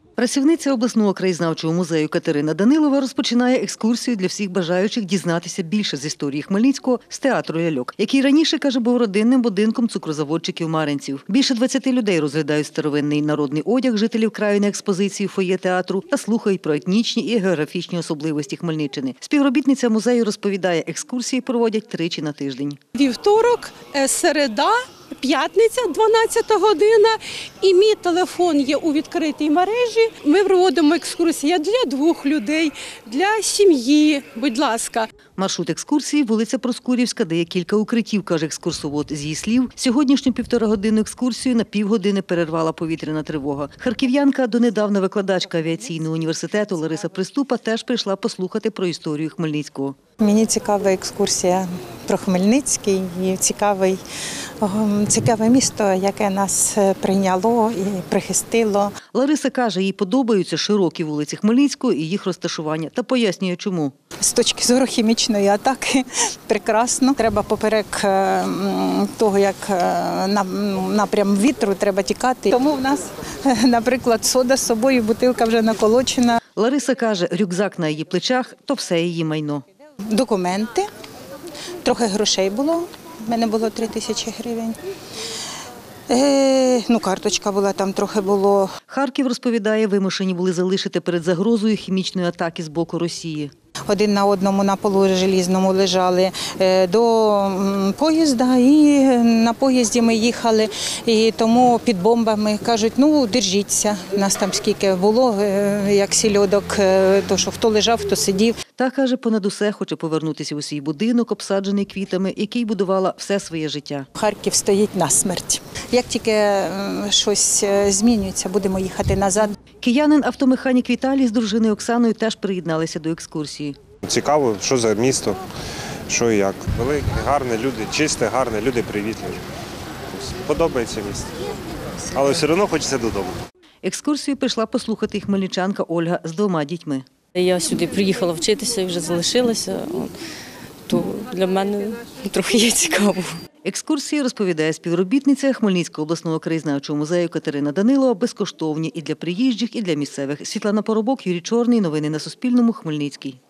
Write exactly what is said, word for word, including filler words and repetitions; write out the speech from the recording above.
Працівниця обласного краєзнавчого музею Катерина Данилова розпочинає екскурсію для всіх бажаючих дізнатися більше з історії Хмельницького з театру ляльок, який раніше, каже, був родинним будинком цукрозаводчиків-маринців. Більше двадцяти людей розглядають старовинний народний одяг жителів краю на експозиції у фоє театру та слухають про етнічні і географічні особливості Хмельниччини. Співробітниця музею розповідає, екскурсії проводять тричі на тиждень. Вівторок, середа, п'ятниця, дванадцята година, і мій телефон є у відкритій мережі. Ми проводимо екскурсії для двох людей, для сім'ї, будь ласка. Маршрут екскурсії – вулиця Проскурівська, де є кілька укриттів, каже екскурсовод. З її слів, сьогоднішню півторагодинну екскурсію на півгодини перервала повітряна тривога. Харків'янка, донедавна викладачка авіаційного університету Лариса Приступа, теж прийшла послухати про історію Хмельницького. Мені цікава екскурсія про Хмельницький і цікавий, цікаве місто, яке нас прийняло і прихистило. Лариса каже, їй подобаються широкі вулиці Хмельницького і їх розташування, та пояснює, чому. З точки зору хімічної атаки прекрасно. Треба поперек того, як напрям вітру, треба тікати. Тому в нас, наприклад, сода з собою, бутилка вже наколочена. Лариса каже, рюкзак на її плечах – то все її майно. Документи, трохи грошей було, в мене було три тисячі гривень. Е, ну, карточка була, там трохи було. Харків, розповідає, вимушені були залишити перед загрозою хімічної атаки з боку Росії. Один на одному на полу желізному лежали до поїзда, і на поїзді ми їхали, і тому під бомбами кажуть, ну, держіться. Нас там скільки було, як сільодок, то що хто лежав, хто сидів. Та, каже, понад усе хоче повернутися у свій будинок, обсаджений квітами, який будувала все своє життя. Харків стоїть на смерть. Як тільки щось змінюється, будемо їхати назад. Киянин автомеханік Віталій з дружиною Оксаною теж приєдналися до екскурсії. Цікаво, що за місто, що і як. Велике, гарне, люди, чисте, гарне, люди привітливі. Подобається місто. Але все одно хочеться додому. Екскурсію прийшла послухати і хмельничанка Ольга з двома дітьми. Я сюди приїхала вчитися і вже залишилася, то для мене трохи є цікаво. Екскурсії, розповідає співробітниця Хмельницького обласного краєзнавчого музею Катерина Данилова, безкоштовні і для приїжджих, і для місцевих. Світлана Поробок, Юрій Чорний. Новини на Суспільному. Хмельницький.